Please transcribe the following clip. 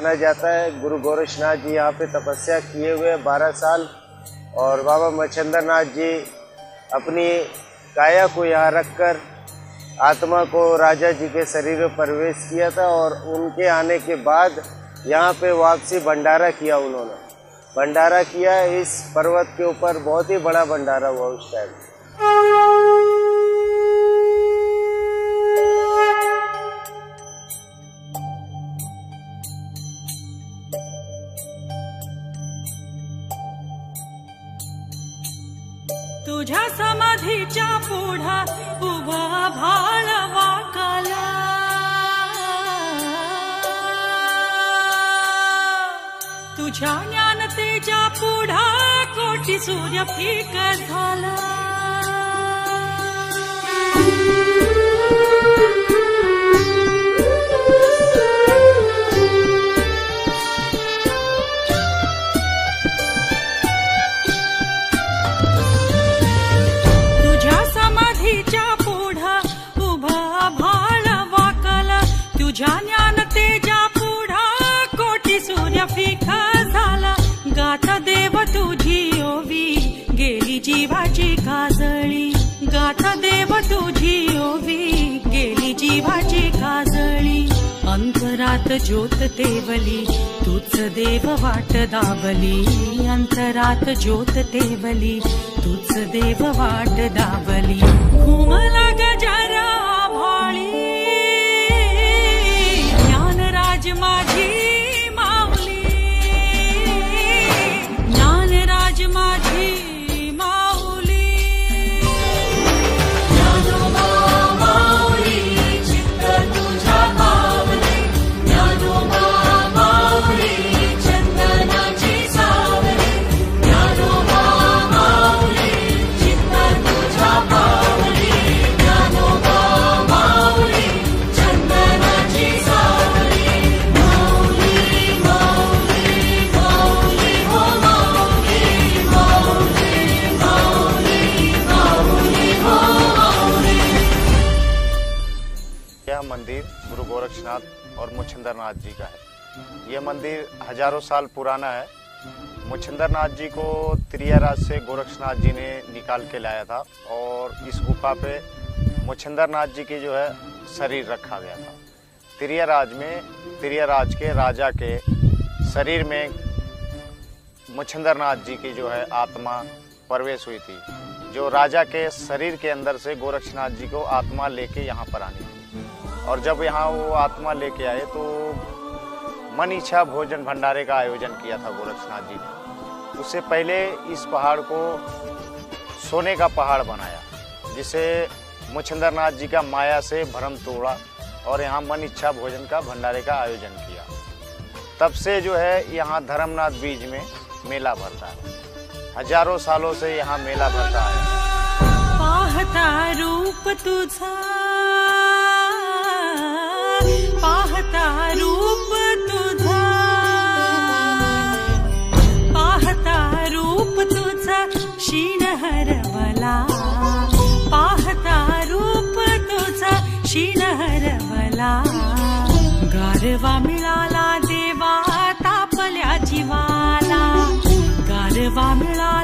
माना जाता है। गुरु गोरक्षनाथ जी यहाँ पे तपस्या किए हुए 12 साल और बाबा मच्छिंद्र नाथ जी अपनी काया को यहाँ रखकर आत्मा को राजा जी के शरीर में प्रवेश किया था और उनके आने के बाद यहाँ पे वापसी भंडारा किया। उन्होंने भंडारा किया इस पर्वत के ऊपर, बहुत ही बड़ा भंडारा हुआ उस टाइम। तुझ्या समाधीच्या पुढा उभा भाळवा काला, तुझ्या ज्ञानतेच्या पुढा कोटी सूर्य फिका झाला। तुझ्या ज्ञानतेच्या पुढा कोटी सूर्य फिका झाला। गाथा देव तुझी ओवी गेली जीवाची काजळी, गाथा देव तुझी ओवी गेली जीवाची काजळी। अंतरात ज्योत तेवली तूच देव वाट दाबली, अंतरात ज्योत तेवली तूच देव वाट दाबली। घुमला गजरा भाळी माझी माऊली, ज्ञानराज माझी माऊली। ज्ञानोबा माऊली चित्त तुझ्या पावली, ज्ञानोबा माऊली चंदनाची सावली, ज्ञानोबा माऊली चित्त तुझ्या पावली, ज्ञानोबा माऊली चंदनाची सावली। यह मंदिर गुरु गोरक्षनाथ और मच्छिंद्र नाथ जी का है। यह मंदिर हजारों साल पुराना है। मच्छिंद्र नाथ जी को त्रियाराज से गोरक्षनाथ जी ने निकाल के लाया था और इस गुफा पे मच्छिंद्र नाथ जी की जो है शरीर रखा गया था। त्रियाराज के राजा के शरीर में मच्छिंद्र नाथ जी की जो है आत्मा प्रवेश हुई थी, जो राजा के शरीर के अंदर से गोरक्षनाथ जी को आत्मा लेके यहाँ पर आनी थी। और जब यहाँ वो आत्मा लेके आए तो मन इच्छा भोजन भंडारे का आयोजन किया था गोरक्षनाथ जी ने। उससे पहले इस पहाड़ को सोने का पहाड़ बनाया, जिसे मच्छिंद्र नाथ जी का माया से भ्रम तोड़ा और यहाँ मन इच्छा भोजन का भंडारे का आयोजन किया। तब से जो है यहाँ धर्मनाथ बीज में मेला भरता है। हजारों सालों से यहाँ मेला भरता है। पाहता रूप तुझा, पाहता रूप तुझा, पाहता रूप तुझा शीन हरवला, पाहता रूप तुझा शीन हरवला। गारवा मिळाला देवा तापल्या जीवाला, गारवा मिळाला